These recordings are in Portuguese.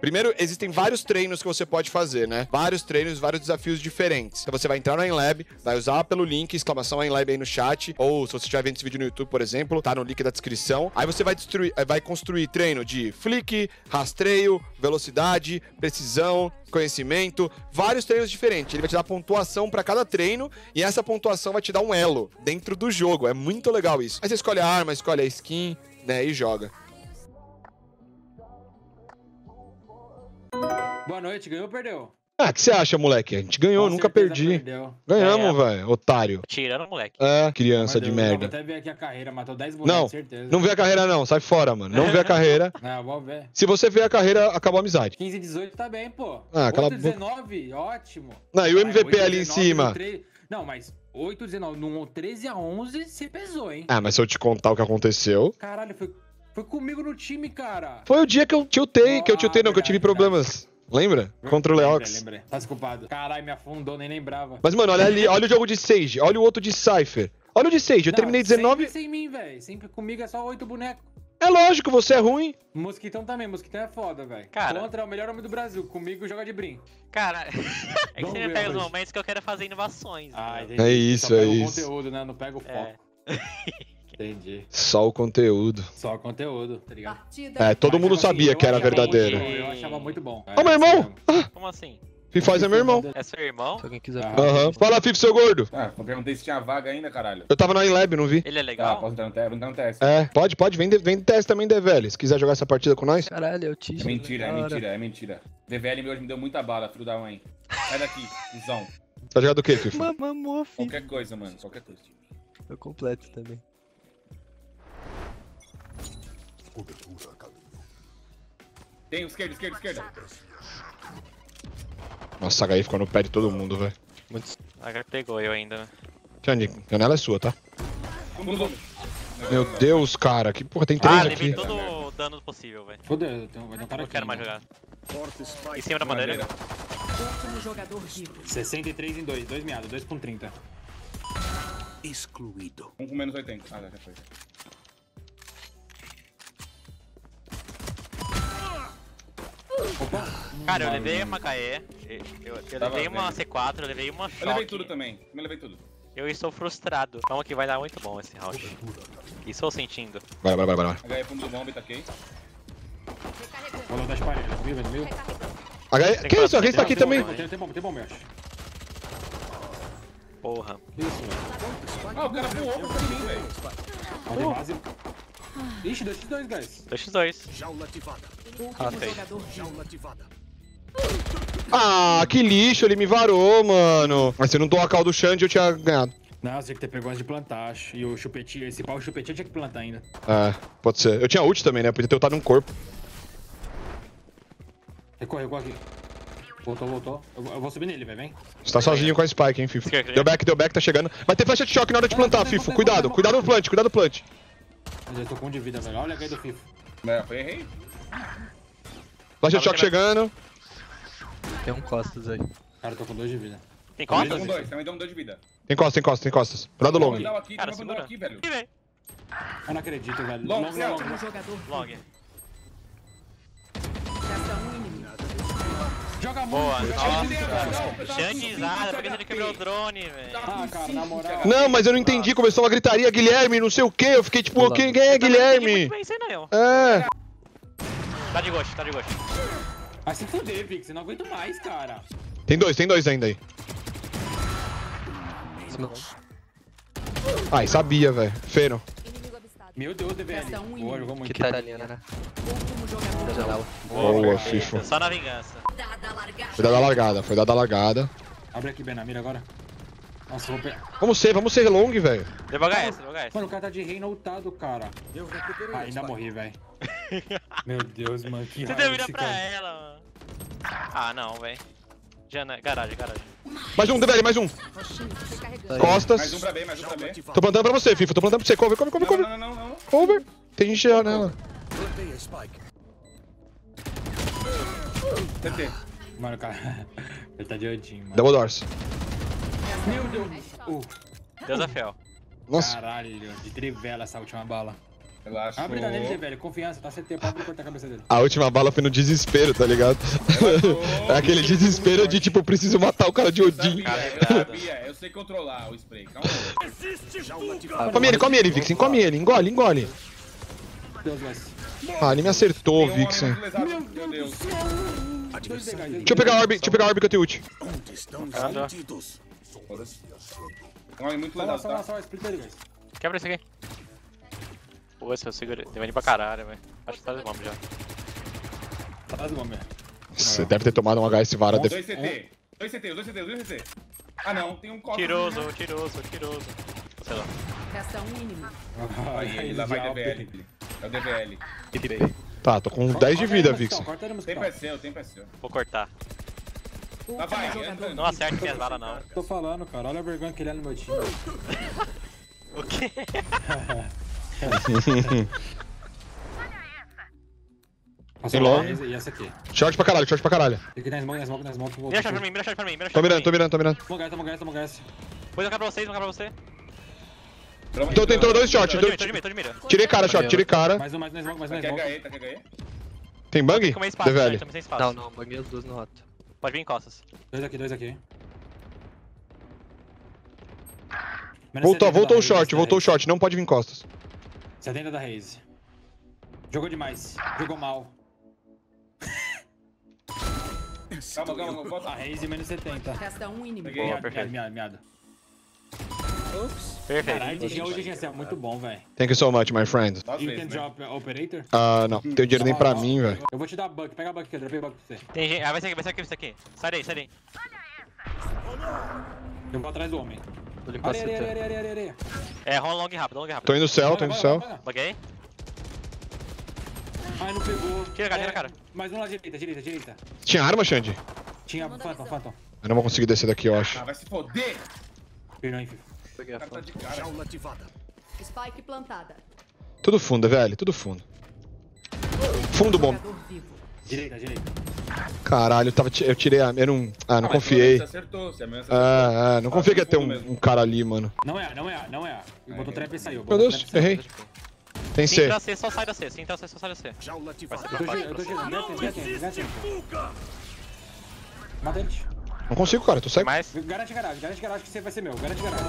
Primeiro, existem vários treinos que você pode fazer, né? Vários treinos, vários desafios diferentes. Então você vai entrar no Einlab, vai usar pelo link, exclamação Einlab aí no chat, ou se você estiver vendo esse vídeo no YouTube, por exemplo, tá no link da descrição. Aí você vai construir treino de flick, rastreio, velocidade, precisão, conhecimento, vários treinos diferentes. Ele vai te dar pontuação pra cada treino e essa pontuação vai te dar um elo dentro do jogo. É muito legal isso. Aí você escolhe a arma, escolhe a skin, né, e joga. Boa noite, ganhou ou perdeu? Ah, o que você acha, moleque? A gente ganhou, nunca perdi. Perdeu. Ganhamos, velho, otário. Tirando, moleque. É, criança de Eu merda. vou até ver aqui a carreira, matou 10 bonecos, Não, certeza. não vê a carreira não, sai fora, mano. Não vê a carreira. Não, vou ver. Se você vê a carreira, acabou a amizade. 15 e 18 tá bem, pô. Ah, cala a 8 e boca. 19, ótimo. Não, e o MVP 8 e ali em 19 cima? no 3. Não, mas 8 e 19, no 13 a 11, você pesou, hein? Ah, mas se eu te contar o que aconteceu... Caralho, foi comigo no time, cara. Foi o dia que eu tiltei, que eu tive verdade, problemas. Lembra? Contra o Leox. Lembrei. Tá desculpado. Caralho, me afundou, nem lembrava. Mas, mano, olha ali, olha o jogo de Sage, olha o outro de Cypher. Olha o de Sage, eu terminei 19... Sempre sem mim, velho. Sempre comigo é só 8 bonecos. É lógico, você é ruim. Mosquitão também, Mosquitão é foda, velho. Cara. Contra é o melhor homem do Brasil. Comigo joga de brim. Cara, é que Vamos você ver pega os hoje. momentos que eu quero fazer inovações. Ah, entendeu? entendi. É isso, Só é pega o isso. conteúdo, né? Não pega o foco. É. Entendi. Só o conteúdo. Só conteúdo, tá ligado? É, todo Mas, mundo tipo assim, sabia eu que era achava verdadeiro. muito bom, Eu achava muito bom. Ô, meu irmão! Como assim? Fifaz é meu irmão. É seu irmão? Se alguém quiser. Aham. Fala, Fif, seu gordo. Ah, eu perguntei se tinha vaga ainda, caralho. Eu tava na Inlab, não vi. Ele é Tá, legal? posso entrar no teste? Vou entrar no teste. É, pode, vem de teste também, DVL. Se quiser jogar essa partida com nós. Caralho, é o É Tish. mentira, é mentira, é mentira. DVL hoje me deu muita bala, filho da mãe. Sai daqui, cuzão. Tá jogando o quê, Fif? Mamamô, filho. Qualquer coisa, mano, qualquer coisa. Eu completo também. Tem esquerda, esquerda, esquerda. Nossa, a HI ficou no pé de todo mundo, velho. Agora pegou eu ainda, né? Tiani, janela é sua, tá? Fundo. Meu Deus, cara, que porra, tem três levei aqui. todo o dano possível, velho. Fodeu, vai ter um cara Não aqui. quero mais né? jogar. Em cima da bandeira. Último jogador vivo. 63 em 2 meados, 2 com 30. Um com menos 80. Ah, já foi. Cara, eu levei uma KE, eu Tava levei uma vendo. C4, eu levei uma Eu levei choque. tudo também. Eu levei tudo. Eu estou frustrado. Calma que vai dar muito bom esse round. Estou sentindo. Bora. HE fundo do bomba e taquei. Rolou das paredes, viu? HI, que isso? A Reis tá aqui também. Tem bom, meu. Porra. Isso, velho. Ah, o cara voou pra cima de mim, velho. Pode ter base. Ixi, 2x2, guys. 2x2. Último sei. jogador vivo. Ah, que lixo, ele me varou, mano. Mas se eu não dou a call do Xande, eu tinha ganhado. Não, você tinha que ter pegado antes de plantar, acho. E o chupetinho, esse pau, o chupetinho tinha que plantar ainda. É, pode ser. Eu tinha ult também, né? Podia ter ultado um corpo. Recorre aqui. Voltou. Eu vou subir nele, velho, vem. Você tá sozinho com a Spike, hein, Fifo. Esquerda. Deu back, tá chegando. Vai ter flecha de choque na hora de plantar, Fifo. Cuidado no plant. Mas eu tô com um de vida, velho. Olha a caída do FIFO. É, foi errei. Flecha de choque chegando. Tem um costas aí. Cara, eu tô com 2 de vida. Tem Também costas? deu um 2, também deu um 2 de vida. Tem costas. Cuidado long. Vandal aqui, Cara, tem uma Vandal segura. aqui, velho. Ih, velho. Eu não acredito, velho. Long, Long. Último jogador vivo. Long. Resta um inimigo. Joga muito. Boa. Joga Nossa. Xandizada, por que você não quebrou o drone, velho? Ah, cara, na moral. Não, mas eu não entendi. Começou uma gritaria, Guilherme, não sei o quê. Eu fiquei tipo, quem é Guilherme? Não sei não. É. Tá de ghost. Vai se fuder, Vix. Eu não aguento mais, cara. Tem dois ainda aí. Ai, sabia, velho. Feno. Inimigo avistado. Meu Deus, DVL. Resta um Boa, inimigo. jogou muito. Que tá ali, né? Último jogador Da janela. Boa, perfeito. Fifo. Só na vingança. Foi dada a largada. Abre aqui, Ben, na mira agora. Nossa, eu vou pegar. Vamos ser long, velho. Deu HS. Mano, o cara tá de reino ultado, cara. Ah, ainda morri, velho. Meu Deus, mano, que Você raiva deu vida desse pra cara. ela, mano. Ah, não, velho. Garagem. Mais um, DVL, mais um. Recarregando. Mais um Costas. pra B, mais um pra B. Tô plantando pra você, Fifo. Tô plantando pra você. Cover. Não. Cover. Tem gente já nela. TT. Mano, cara. Ele tá de odinho, mano. Double doors. Meu Deus. Deus é fiel. Nossa. Caralho, de trivela essa última bala. Relaxa. Abre nele, velho. Confiança, tá CT, pode cortar a cabeça dele. A última bala foi no desespero, tá ligado? É aquele desespero de tipo, preciso matar o cara de Odin. Eu sei controlar o spray, calma aí. Come ele, Vixen, come ele, engole, engole. Deus, mas. Ah, ele me acertou, Tem um homem Vixen. muito lesado, meu Deus. Deixa eu pegar a orb que eu tenho ult. Foda-se. Um homem muito Só lá, lesado, só lá, tá? só lá, split ele, guys. Quebra esse aqui. Pô, se eu seguro. Tem pra caralho, velho. Acho que tá de bomba já. Atrás do homem. Você deve ter tomado um HS vara. 2 CT. 2 CT, 2 CT, 2 CT. Ah não, tem um copo. Tiroso. Sei lá. Resta um inimigo. Aí, lá vai DVL. É o DVL. Tá, tô com 10 de vida, Vixen. Corta ele, O tempo é seu, o tempo é seu. Vou cortar. Tá, vai, Último jogador. entrando. Não acerte minhas balas, não. Tô falando, cara. Olha a vergonha que ele é no meu time. O quê? Passou Tem logo. E essa aqui. Short pra caralho, short pra caralho. Tem que ir na smoke. Mira shot pra mim, mira shot pra mim. Tô mirando. Tamo gás. Depois eu quero pra vocês, vou quebrar pra você. Então entrou 2 shot. Tô de mira. Tirei cara, short, tirei cara. Mais um na smoke, mais um na Tá smoke. QHE, tá QHE? Tem bang? Com meio espaço, DVL. também sem espaço. Não, banguei as duas no roto. Pode vir em costas. Dois aqui. Voltou o short, não pode vir em costas. 70 da Raze. Jogou demais. Jogou mal. Calma, bota. A Raze menos 70. Resta um inimigo. Peguei. Boa, perfeito. Miado. Perfeito. Caralho, hoje é muito bom, velho. Thank you so much, my friend. Dá as You vezes, can né? drop operator? Ah, não. Não tenho dinheiro nem pra mim, velho. Eu vou te dar buck. Pega a buck aqui, eu dropei buck pra você. Tem gente. Ah, vai ser aqui, isso aqui. Sai daí. Eu vou atrás do homem. Vou limpar CT. Areia. É, rola long e rápido. Tô indo céu, tô indo céu. Loguei. Ai, não pegou. Tira a cara. Mais um lá direita. Tinha arma, Xande? Tinha Phantom. Eu não vou conseguir descer daqui, eu acho. Ah, vai se foder! Pirou, hein, filho. Peguei O a cara tá foto. de cara. Spike plantada. Tudo fundo, velho, tudo fundo. Fundo bom. Jogador vivo. Direita. Caralho, eu tirei a. Eu não. Ah, não mas confiei. Você acertou, você acertou. Não confiei que ia ter um cara ali, mano. Não é. Ele botou trap e saiu. Meu Deus, errei. Tem Se C. entrar C, só sai da C. Se entrar C, só sai da C. Vai ser Eu tô girando. Ganha tempo. Mata ele. Não consigo, cara, tô cego. mais. Garante garagem que você vai ser meu. Garante garagem.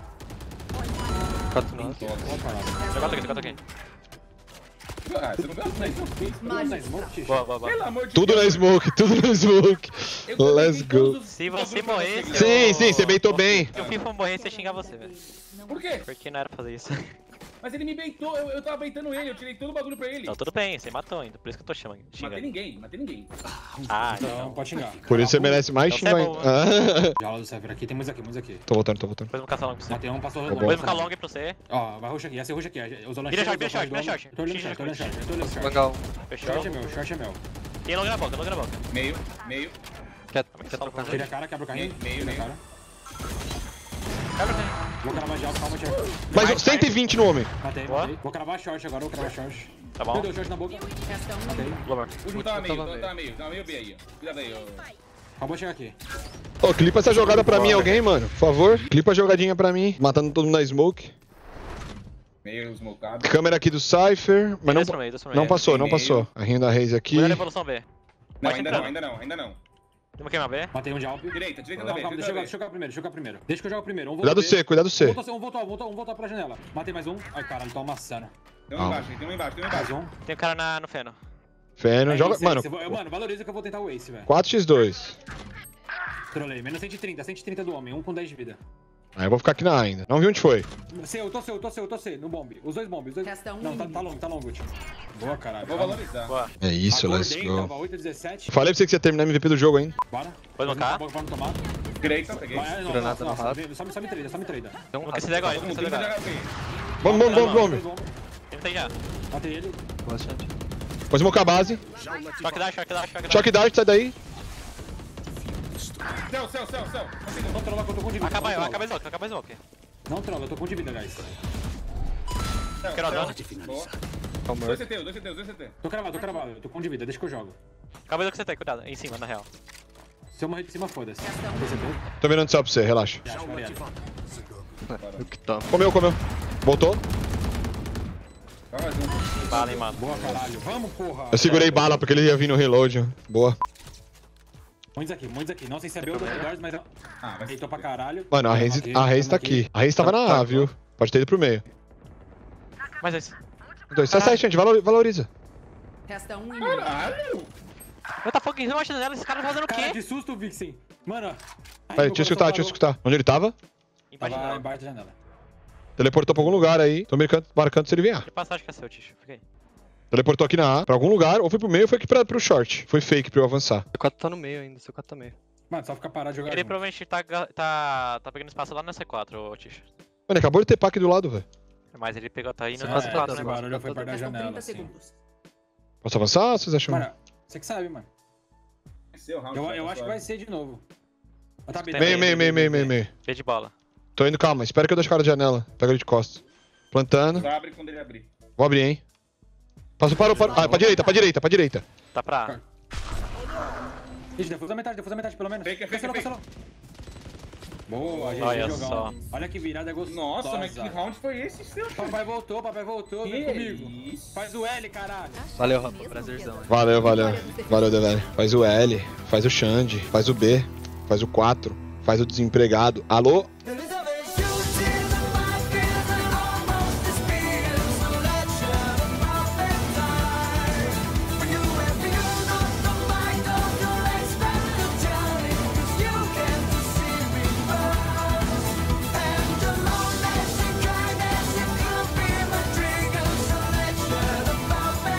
4 no roto. Boa parada. Jogou aqui. Ah, você não dá Vamos na smoke, Tix? Boa. Pelo amor de Tudo Deus. na smoke, tudo na smoke. Eu tô Let's tentando go. todos os Se você bagulho pra morresse, ganhar. Sim, você beitou bem. Se o FIFA morrer, você xingar você, velho. Por quê? Porque não era pra fazer isso. Mas ele me beitou, eu tava beitando ele, eu tirei todo o bagulho pra ele. Então tudo bem, você matou ainda. Por isso que eu tô Matei xingando. ninguém. Ah, Não, então. pode xingar. Por isso você merece mais Então xingar você é ainda. Jaula do Cypher aqui, tem muitos aqui. Tô voltando. Depois eu vou caçar long pra você. Matei um, passou bom. Depois eu vou ficar long pra você. Ó, vai rush aqui, essa é rush aqui. Usou Vira short. Tô olhando short. Bangar um. Fechou? Short é meu. Tem long na boca. Meio. Quer trocar? Tira a cara, quebra o carrinho. Meio. Tira a cara. Quebra, tem. Vou cravar de alto, calma, tio. Mais 120 no homem. Matei. Boa. Vou cravar short agora, Tá bom. Meu Deus, short na boca. Resta um Matei. inimigo. Glover. O último tava meio, tava meio B aí, ó. Cuidado aí, ó. Acabou de chegar aqui. Ô, clipa essa jogada pra mim, alguém, mano. Por favor. Clipa a jogadinha pra mim. Matando todo mundo na smoke. Meio smocado. Câmera aqui do Cypher. Mas Desce pro meio. não passou, Tem não passou. A rinha da Raze aqui. Cuidado da evolução B. Não, Pode ainda entrar. não. Vamos queimar B. Matei um de alp. Direita da Calma, B, calma, deixa eu jogar primeiro. Deixa que eu jogo primeiro. Cuidado C, cuidado C. Um voltou pra janela. Matei mais um. Ai, caralho, tô amassando. Tem um embaixo. Mais um. Tem um cara no feno. Feno, joga. Ace, Mano, Mano, valoriza que eu vou tentar o Ace, velho. 4x2. Trolei. Menos 130 do homem. 1 com 10 de vida. Aí eu vou ficar aqui na A ainda. Não vi onde foi. Eu tô C, no bomb. Os dois bombes. Resta um Não, inimigo. tá longo, tio. Boa, caralho. Eu vou valorizar. Boa. É isso, let's Acordei, go. tava 8-17. Falei pra você que você ia terminar MVP do jogo, hein? Bora. Pode bancar. Vamos tomar. Direita, peguei. Vai, não, Granada no nossa, rato. Só me trade. Tem um Vamos rato. que agora, Todo vamos mundo que tenta agora. jogar B. Vamos. Dois bombes. Tem já. Matei ele. Boa, Xande. Vou smocar a base. Choque dash. Choque dart, sai daí. Céu. Não trola que eu tô com de vida. Acaba Não smoke. Não trola, eu tô com de vida, guys. Quero Céu. dano. Boa. Calma. 2 CT. Tô cravado. Eu tô com de vida, deixa que eu jogo. Acaba do que você tem, cuidado. Em cima, na real. Se eu morrer de cima, foda-se. Resta um Matei inimigo. CT. Tô virando céu pra você, relaxa. Acho variado. O que tá? Comeu. Voltou. Vai mais um. Bala, hein, mano. Boa, caralho. Vamos, porra. Eu segurei bala porque ele ia vir no reload. Boa. Muitos aqui. Não sei se é B ou dois, mas... Ah, vai Deitou pra caralho. Mano, a Raze tá aqui. A Raze tava na A, viu? Pode ter ido pro meio. Mas é isso. Dois. Sai, gente. Valoriza. Resta um inimigo. Caralho! Eu tá foguinho uma janela, esse cara fazendo o Cara, quê? que susto, Vixen. Mano... Vai, deixa eu escutar. Onde ele tava? Embaixo Tava janela. embaixo da janela. Teleportou pra algum lugar aí. Tô marcando se ele vier. Que passagem que é seu, Ticho? Fica aí. Teleportou aqui na A, pra algum lugar, ou foi pro meio ou foi aqui pro short. Foi fake pra eu avançar. Seu 4 tá no meio ainda, seu 4 tá meio. Mano, só fica parado de jogar Ele junto. provavelmente tá pegando espaço lá no C4, ô Ticho. Mano, ele acabou de ter pack do lado, velho. Mas ele pegou, tá indo Você no quase É, C4, esse né? barulho foi perto da Restam janela, 30 assim. segundos. Posso avançar ou vocês acham? Mano, você que sabe, mano. Esse é o round. Eu acho que vai ser de novo. Ah, tá, Meio. B de bola. Tô indo, calma. Espera que eu deixo o cara de janela. Pega ele de costas. Plantando. Só abre quando ele abrir. Vou abrir, hein. Parou. Ah, pra direita. Tá pra A. Ixi, defusa metade, pelo menos. Fake. Cancelou. Boa, GG, Olha jogão. só. Olha que virada gostosa. Nossa, mas que round foi esse, seu? Papai voltou, vem comigo. Isso. Faz o L, caralho. Valeu, Rafa, prazerzão. Valeu, Develli. Faz o L, faz o Xande, faz o B, faz o 4, faz o desempregado. Alô?